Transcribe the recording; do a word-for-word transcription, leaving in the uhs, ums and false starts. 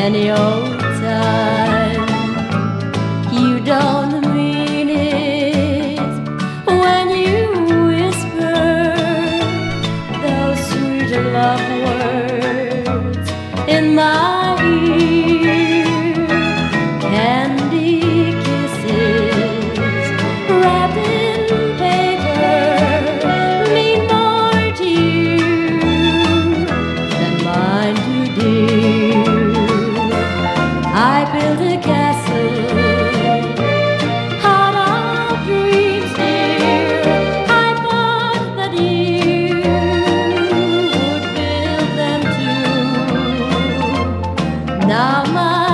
any old time. You don't mean it when you whisper those sweet love words in my ear. Candy kisses wrapped in paper mean more to you than mine do, dear. I built a castle out of dreams, dear. I thought that you would build them too. Now my